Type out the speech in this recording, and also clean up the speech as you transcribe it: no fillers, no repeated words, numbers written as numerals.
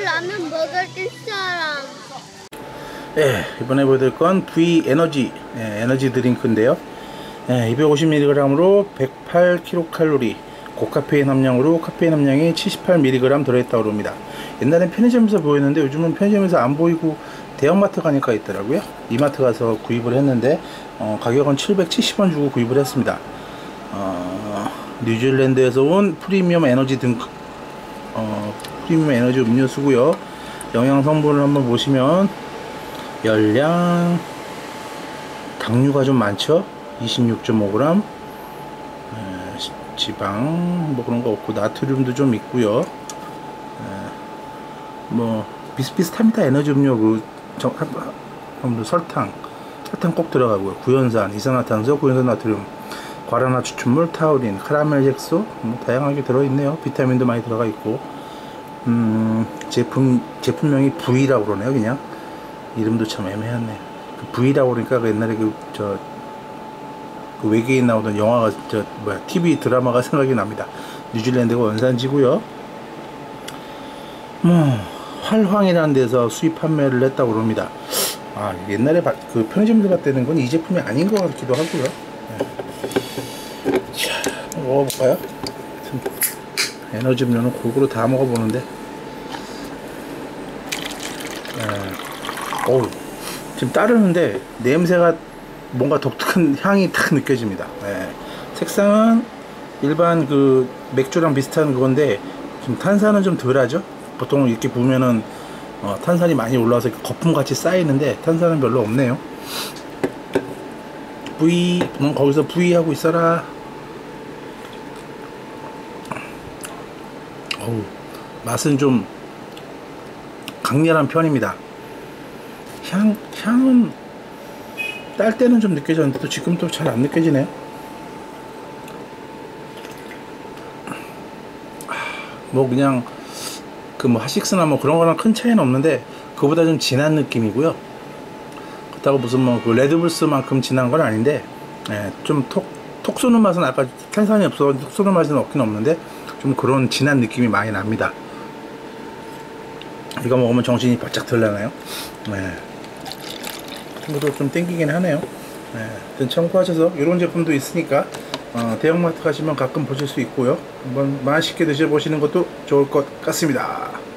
라면 먹을 사람. 예, 이번에 보여드릴 건 V 에너지 에너지 드링크인데요. 250mg으로 108kcal, 고카페인 함량으로 카페인 함량이 78mg 들어있다고 합니다. 옛날엔 편의점에서 보였는데 요즘은 편의점에서 안 보이고 대형마트 가니까 있더라고요. 이마트 가서 구입을 했는데 가격은 770원 주고 구입을 했습니다. 뉴질랜드에서 온 프리미엄 에너지 프리미엄 에너지 음료수고요. 영양 성분을 한번 보시면 열량, 당류가 좀 많죠. 26.5g, 지방 뭐 그런 거 없고 나트륨도 좀 있고요. 뭐 비슷비슷합니다. 에너지 음료 설탕 꼭 들어가고요. 구연산, 이산화탄소, 구연산 나트륨, 과라나 추출물, 타우린, 카라멜 색소 뭐 다양하게 들어있네요. 비타민도 많이 들어가 있고 제품명이 V라고 그러네요. 그냥 이름도 참 애매하네. 그 V라고 그러니까 그 옛날에 그 외계인 나오던 영화가 TV 드라마가 생각이 납니다. 뉴질랜드가 원산지고요. 뭐 활황이라는 데서 수입 판매를 했다고 합니다. 옛날에 그 편의점에서 봤다는 건 이 제품이 아닌 것 같기도 하고요. 자, 먹어볼까요? 에너지 음료는 골고루 다 먹어보는데 지금 따르는데 냄새가 뭔가 독특한 향이 딱 느껴집니다. 색상은 일반 그 맥주랑 비슷한 그건데 지금 탄산은 좀 덜하죠. 보통 이렇게 보면은 탄산이 많이 올라와서 거품 같이 쌓이는데 탄산은 별로 없네요. 넌 거기서 V 하고 있어라. 맛은 좀 강렬한 편입니다. 향은 딸 때는 좀 느껴졌는데 또 지금 또 잘 안 느껴지네요. 뭐 그냥 뭐 하식스나 뭐 그런 거랑 큰 차이는 없는데 그보다 좀 진한 느낌이고요. 그렇다고 무슨 뭐 그 레드불스만큼 진한 건 아닌데 좀 톡 쏘는 맛은 아까 탄산이 없어 톡 쏘는 맛은 없긴 없는데 좀 그런 진한 느낌이 많이 납니다. 이거 먹으면 정신이 바짝 들려나요? 친구도 좀 땡기긴 하네요. 참고하셔서 이런 제품도 있으니까 대형마트 가시면 가끔 보실 수 있고요. 한번 맛있게 드셔보시는 것도 좋을 것 같습니다.